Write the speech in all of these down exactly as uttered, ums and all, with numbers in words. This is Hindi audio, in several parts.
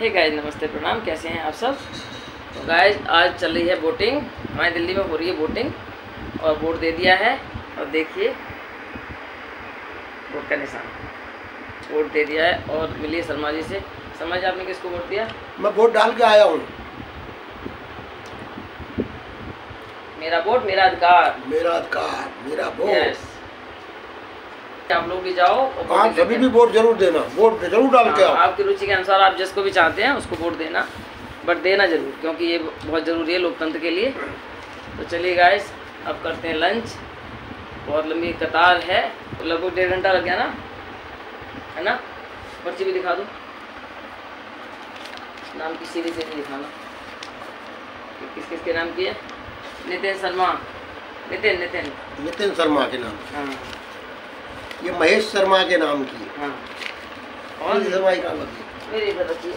हे गाइस, नमस्ते प्रणाम, कैसे हैं आप सब। तो गाइस आज चल रही है बोटिंग, हमारी दिल्ली में हो रही है बोटिंग और बोट दे दिया है। और देखिए बोट का निशान, बोट दे दिया है और मिलिए शर्मा जी से। शर्मा जी आपने किसको वोट दिया? मैं वोट डाल के आया हूँ। मेरा वोट मेरा अधिकार, मेरा अधिकार मेरा वोट। यस, आप लोग भी जाओ और आप सभी भी वोट जरूर देना, वोट जरूर डाल के आओ। आपकी रुचि के अनुसार आप जिसको भी चाहते हैं उसको वोट देना, बट देना जरूर, क्योंकि ये बहुत ज़रूरी है लोकतंत्र के लिए। तो चलिए गाइस अब करते हैं लंच। बहुत लंबी कतार है, तो लगभग डेढ़ घंटा लग गया ना, है ना। पर्ची भी दिखा दो, नाम की सीधी से नहीं दिखाना, किस किस के नाम की है। नितिन शर्मा, नितिन नितिन नितिन शर्मा के नाम। हाँ, ये महेश शर्मा के नाम की है। हाँ, और शर्मा ही नाम है मेरी इधर रखिए।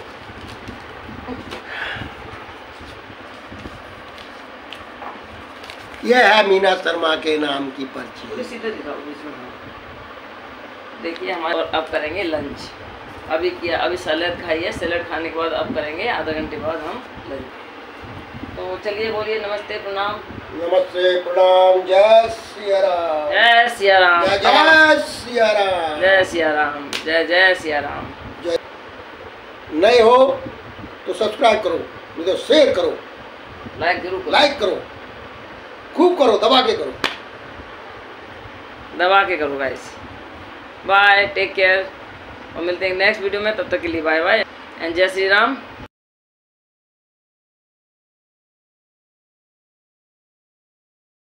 ये है मीना शर्मा के नाम की पर्ची। सीधे दिखाओ बीच में। देखिए हमारे, और अब करेंगे लंच। अभी किया, अभी सैलेड खाई है, सैलेड खाने के बाद अब करेंगे आधा घंटे बाद हम लंच। तो चलिए बोलिए नमस्ते प्रणाम। नमस्ते प्रणाम, जय सिया राम, जय सिया राम, जय जय सिया राम, जय सिया राम, जय जय सिया राम। जय। नए हो तो सब्सक्राइब करो, नहीं तो शेयर करो, लाइक जरूर करो, लाइक करो, खूब करो, दबा के करो, दबा के करो गाइस। बाय, टेक केयर और मिलते हैं नेक्स्ट वीडियो में। तब तक के लिए बाय बाय एंड जय श्री राम।